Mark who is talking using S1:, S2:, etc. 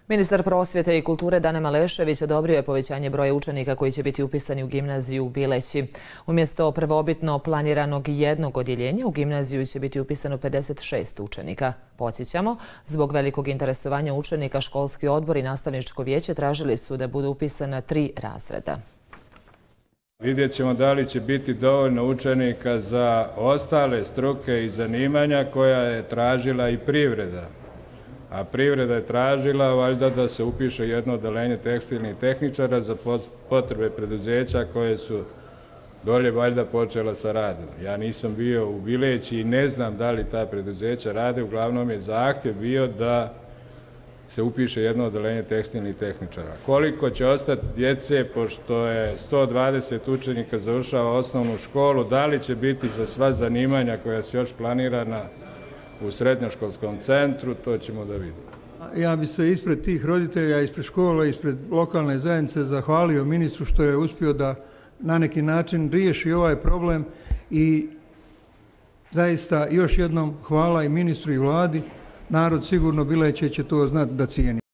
S1: Ministar prosvjete i kulture Dane Malešević odobrio je povećanje broja učenika koji će biti upisani u gimnaziju u Bileći. Umjesto prvobitno planiranog jednog odjeljenja, u gimnaziju će biti upisano 56 učenika. Podsjećamo, zbog velikog interesovanja učenika, školski odbor i nastavničko vijeće tražili su da budu upisana 3 razreda.
S2: Vidjet ćemo da li će biti dovoljno učenika za ostale struke i zanimanja koja je tražila i privreda. A privreda je tražila valjda da se upiše jedno odeljenje tekstilnih tehničara za potrebe preduzeća koje su dolje valjda počela sa radom. Ja nisam bio u Bileći i ne znam da li ta preduzeća rade, uglavnom je zahtjev bio da se upiše jedno odeljenje tekstilnih tehničara. Koliko će ostati djece, pošto je 120 učenika završava osnovnu školu, da li će biti za sva zanimanja koja su još planirana u srednjoškolskom centru, to ćemo da vidimo.
S3: Ja bi se ispred tih roditelja, ispred škola, ispred lokalne zajednice zahvalio ministru što je uspio da na neki način riješi ovaj problem i zaista još jednom hvala i ministru i vladi. Narod sigurno Bileće će to znati da cijeni.